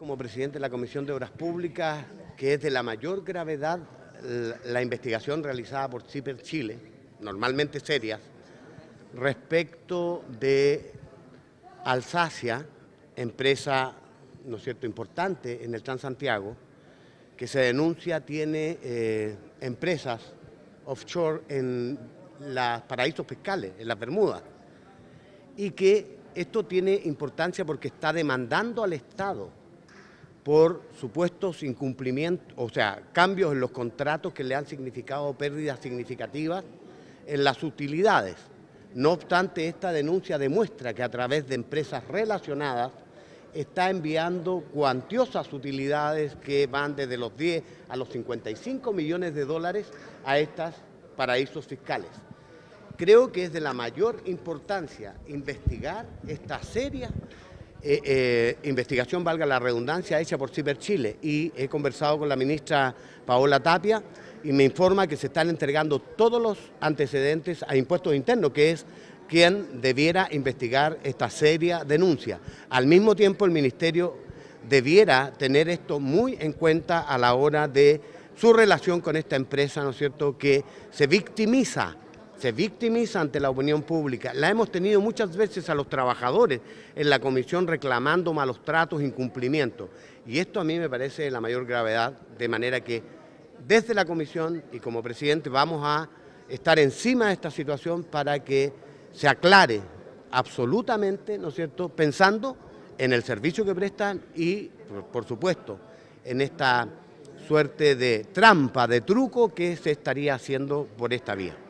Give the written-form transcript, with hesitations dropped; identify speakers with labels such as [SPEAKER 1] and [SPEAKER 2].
[SPEAKER 1] Como presidente de la Comisión de Obras Públicas, que es de la mayor gravedad la investigación realizada por CIPER Chile, normalmente serias, respecto de Alsacia, empresa, ¿no es cierto?, importante en el Transantiago, que se denuncia tiene empresas offshore en los paraísos fiscales, en las Bermudas, y que esto tiene importancia porque está demandando al Estado por supuestos incumplimientos, o sea, cambios en los contratos que le han significado pérdidas significativas en las utilidades. No obstante, esta denuncia demuestra que a través de empresas relacionadas está enviando cuantiosas utilidades que van desde los 10 a los 55 millones de dólares a estos paraísos fiscales. Creo que es de la mayor importancia investigar esta seria investigación, valga la redundancia, hecha por CIPER Chile, y he conversado con la ministra Paola Tapia y me informa que se están entregando todos los antecedentes a Impuestos Internos, que es quien debiera investigar esta seria denuncia. Al mismo tiempo, el Ministerio debiera tener esto muy en cuenta a la hora de su relación con esta empresa, ¿no es cierto?, que se victimiza ante la opinión pública. La hemos tenido muchas veces a los trabajadores en la comisión reclamando malos tratos, incumplimientos. Y esto a mí me parece de la mayor gravedad, de manera que desde la comisión y como presidente vamos a estar encima de esta situación para que se aclare absolutamente, ¿no es cierto?, pensando en el servicio que prestan y, por supuesto, en esta suerte de trampa, de truco que se estaría haciendo por esta vía.